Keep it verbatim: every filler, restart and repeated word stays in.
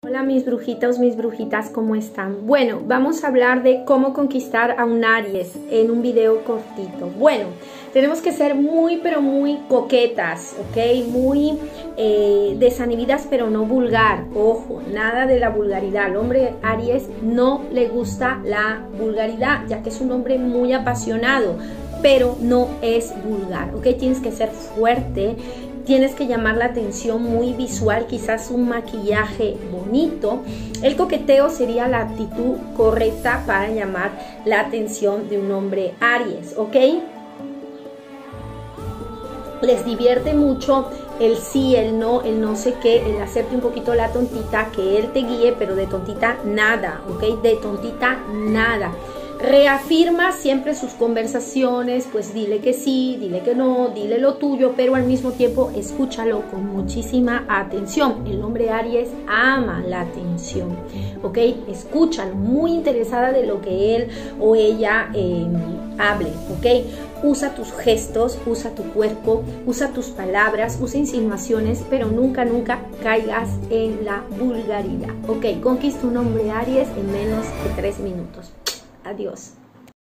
Hola mis brujitos, mis brujitas, ¿cómo están? Bueno, vamos a hablar de cómo conquistar a un Aries en un video cortito. Bueno, tenemos que ser muy pero muy coquetas, ¿ok? Muy eh, desinhibidas pero no vulgar. Ojo, nada de la vulgaridad. Al hombre Aries no le gusta la vulgaridad, ya que es un hombre muy apasionado, pero no es vulgar, ¿ok? Tienes que ser fuerte. Tienes que llamar la atención, muy visual, quizás un maquillaje bonito. El coqueteo sería la actitud correcta para llamar la atención de un hombre Aries, ¿ok? Les divierte mucho el sí, el no, el no sé qué, el hacerte un poquito la tontita, que él te guíe, pero de tontita nada, ¿ok? De tontita nada. Reafirma siempre sus conversaciones, pues dile que sí, dile que no, dile lo tuyo, pero al mismo tiempo escúchalo con muchísima atención. El hombre Aries ama la atención, ¿ok? Escúchalo, muy interesada de lo que él o ella eh, hable, ¿ok? Usa tus gestos, usa tu cuerpo, usa tus palabras, usa insinuaciones, pero nunca, nunca caigas en la vulgaridad, ¿ok? Conquista un hombre Aries en menos de tres minutos. Adiós.